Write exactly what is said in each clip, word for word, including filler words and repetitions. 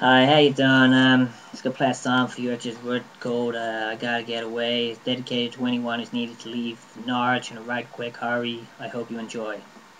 Hi, how you doing? Um, just gonna play a song for you. It's just word called uh, "I Gotta Get Away." It's dedicated to anyone who's needed to leave Norwich in a right quick hurry. I hope you enjoy.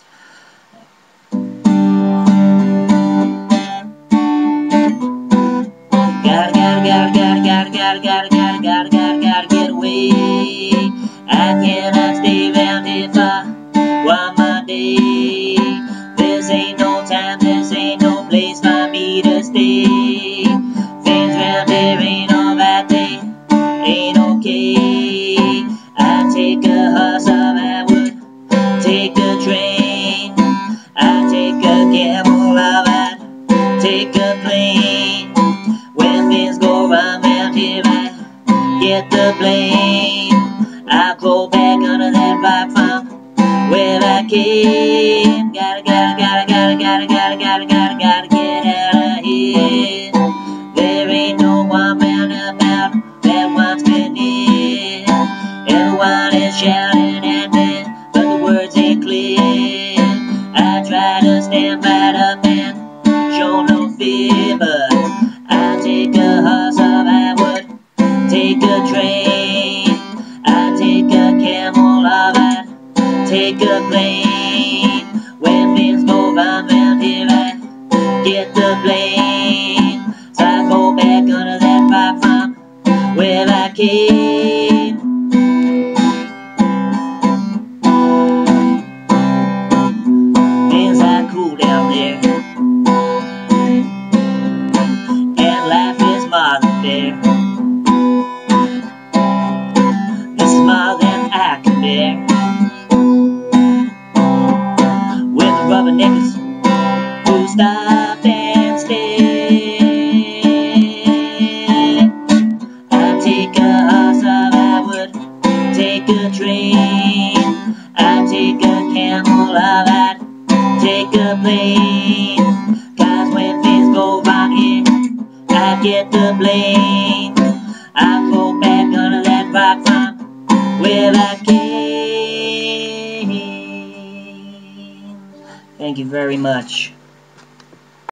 Gotta, gotta, gotta, gotta, gotta, gotta, gotta, gotta, gotta, gotta, gotta get away. I cannot stay around here for one more day. This ain't no time, this ain't no place for me to stay. Things round here ain't alright, they ain't okay. I take a horse or I would take a train. I take a camel or I'd take a plane. When things go wrong round here, I get the blame. I'll go back under that rock from where I came. Gotta, gotta, gotta, gotta, gotta, gotta, gotta, gotta, gotta get out of here. There ain't no one round about that wants me near. Everyone is shouting at me, but the words ain't clear. I try to stand right up and show no fear, but I take a horse or I would take a train. I take a camel or I take a plane. When things go wrong round here, I get the blame. So I go back under that rock from where I came. Things are cool down there, and life is more than fair. This is more than I can bear. With the rubberneckers who stop and stare. I take a horse or I would take a train. I take a camel or I'd take a plane. Cause when things go wrong here, I get the blame. I go back under that rock from where I came. Thank you very much.